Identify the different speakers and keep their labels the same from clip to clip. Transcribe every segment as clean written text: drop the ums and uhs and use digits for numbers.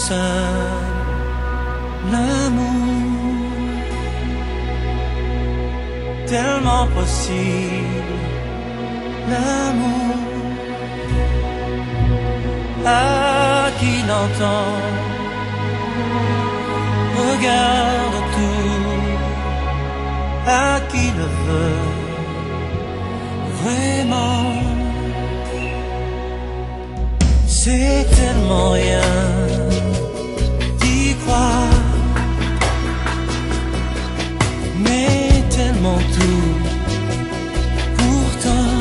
Speaker 1: seul l'amour, tellement possible l'amour. À qui l'entend, regarde tout, à qui le veut vraiment. C'est tellement rien d'y croire, mais tellement tout pourtant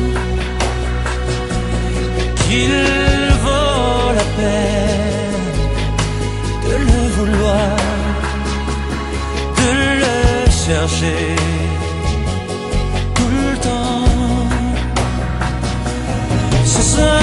Speaker 1: qu'il vaut la peine de le vouloir, de le chercher tout le temps. Ce sera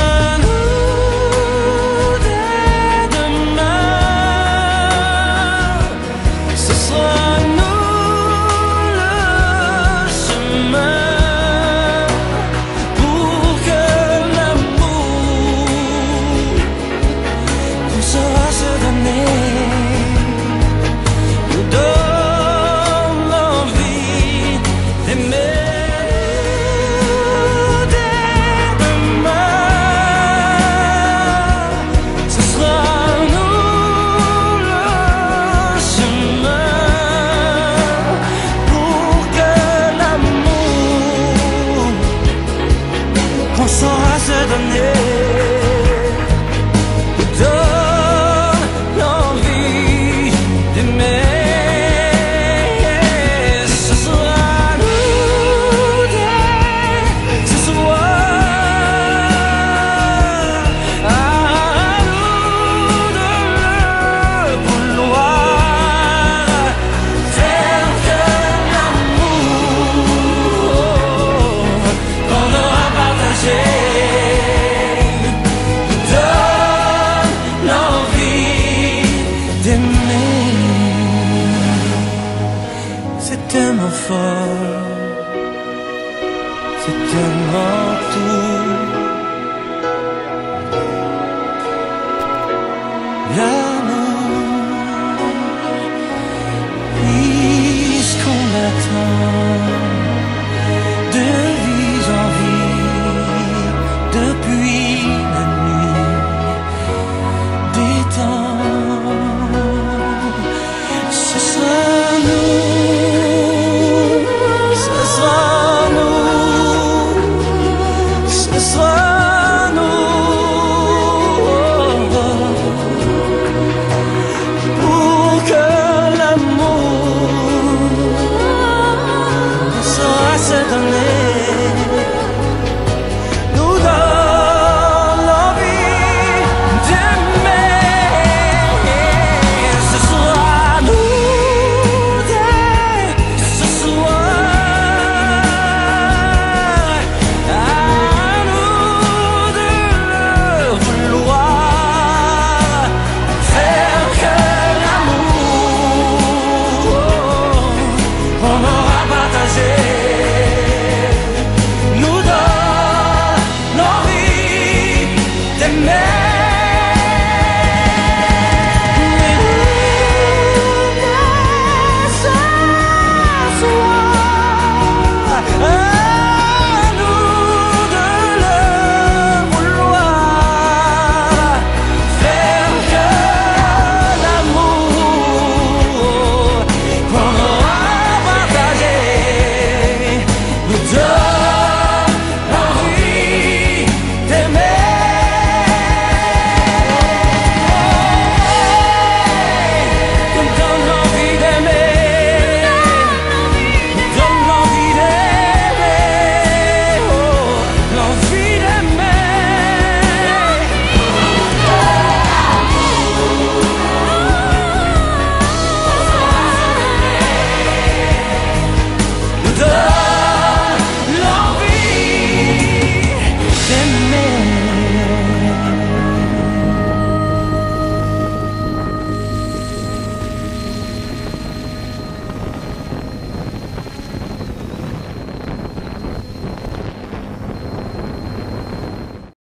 Speaker 1: on saura se donner, nous donne l'envie d'aimer. Ce sera nous dès ce soir, à nous de le vouloir, tel que l'amour qu'on aura partagé. C'est tellement fort, c'est tellement tout. L'amour, puisqu'on l'attend.